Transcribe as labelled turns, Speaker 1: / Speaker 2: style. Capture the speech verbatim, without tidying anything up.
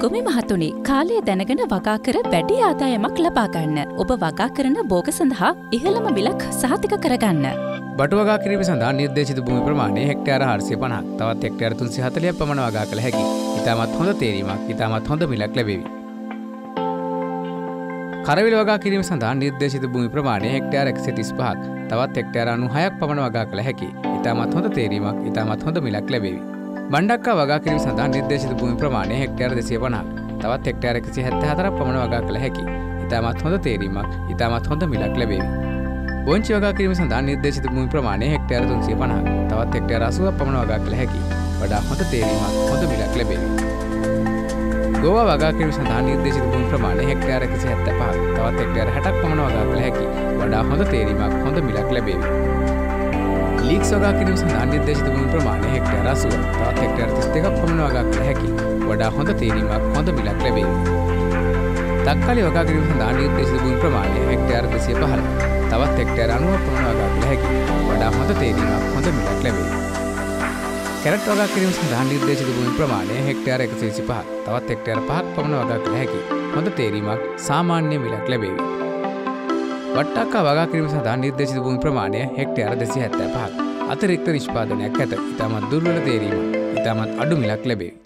Speaker 1: ගොමි මහතුනි, කාලය දැනගෙන වගා කර වැඩි ආදායමක් ලබා ගන්න. ඔබ වගා කරන භෝග සඳහා ඉහළම මිලක් සහතික කරගන්න.
Speaker 2: බටු වගා කිරීම සඳහා නිර්දේශිත භූමි ප්‍රමාණය හෙක්ටයාර හාරසිය පනහක්, තවත් හෙක්ටයාර තුන්සිය හතළිහක් පමණ වගා කළ හැකි. ඉතාමත් හොඳ තේරීමක්, ඉතාමත් හොඳ මිලක් ලැබේවි. කරවිල වගා කිරීම සඳහා නිර්දේශිත භූමි ප්‍රමාණය හෙක්ටයාර එකසිය තිස් පහක්, තවත් හෙක්ටයාර අනූහයක් පමණ වගා කළ හැකි. ඉතාමත් හොඳ තේරීමක්, ඉතාමත් හොඳ මිලක් ලැබේවි. බණ්ඩක්කා වගා කිරීම සඳහා නිර්දේශිත භූමි ප්‍රමාණය හෙක්ටයාර දෙසිය පනහක්, තවත් හෙක්ටයාර එකසිය හැත්තෑ හතරක් පමණ වගා කළ හැකි. ඉතාමත් හොඳ තේරීමක්, ඉතාමත් හොඳ මිලක් ලැබේවි. බොංචි වගා කිරීම සඳහා නිර්දේශිත භූමි ප්‍රමාණය හෙක්ටයාර තුන්සිය පනහක්, තවත් හෙක්ටයාර අසූවක් පමණ වගා කළ හැකි. වඩා හොඳ තේරීමක්, හොඳ මිලක් ලැබේවි. ගෝවා වගා කිරීම සඳහා නිර්දේශිත භූමි ප්‍රමාණය හෙක්ටයාර එකසිය හැත්තෑ පහක්, තවත් හෙක්ටයාර හැටක් පමණ වගා කළ හැකි. වඩා හොඳ තේරීමක්, හොඳ මිලක් ලැබේවි. ලීක්ස් වගා කිරීම සඳහා නිර්දේශිත භූමි ප්‍රමාණය හෙක්ටයාර අසූවක්, තවත් හෙක්ටයාර තිස් දෙකක් පමණ වගා කළ හැකි. වඩා හොඳ තේරීමක්, හොඳ මිලක් ලැබේවි. තක්කාලි වගා කිරීම සඳහා නිර්දේශිත භූමි ප්‍රමාණය හෙක්ටයාර දෙසිය පහළොව, තවත් හෙක්ටයාර අනූවක් පමණ වගා කළ හැකි. වඩා හොඳ තේරීමක්, හොඳ මිලක් ලැබේවි. කැරට් වගා කිරීම සඳහා නිර්දේශිත භූමි ප්‍රමාණය හෙක්ටයාර එකසිය විසිපහක්, තවත් හෙක්ටයාර පහක් පමණ වගා කළ හැකි. හොඳ තේරීමක්, සාමාන්‍ය මිලක් ලැබේවි. වට්ටක්කා වගා කිරීම සඳහා නිර්දේශිත භූමි ප්‍රමාණය හෙක්ටයාර දෙසිය හැත්තෑ පහක්. අතිරික්ත නිෂ්පාදනයක් ඇත. ඉතාමත් දුර්වල තේරීමක්, ඉතාමත් අඩු මිලක් ලැබේවි.